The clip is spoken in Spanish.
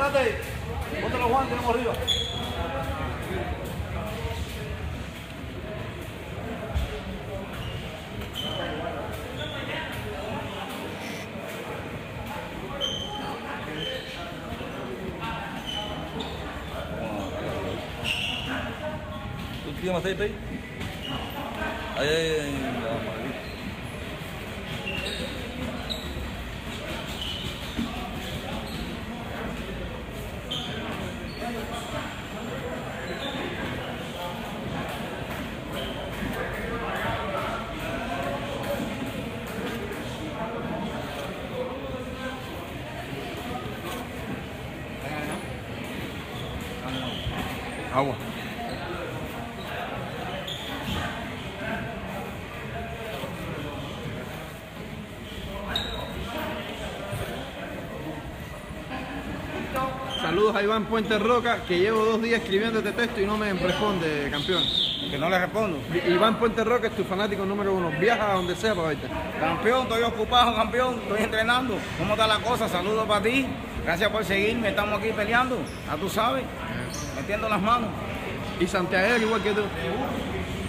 Espérate. Ponte los guantes, vamos arriba. ¿Tú tienes aceite ahí? Ahí. Agua. Saludos a Iván Puente Roca, que llevo 2 días escribiendo este texto y no me responde, campeón. Que no le respondo. Iván Puente Roca es tu fanático número 1. Viaja a donde sea para verte. Campeón, estoy ocupado, campeón. Estoy entrenando. ¿Cómo está la cosa? Saludos para ti. Gracias por seguirme. Estamos aquí peleando. Ya tú sabes. Metiendo las manos. Y Santiago igual que tú.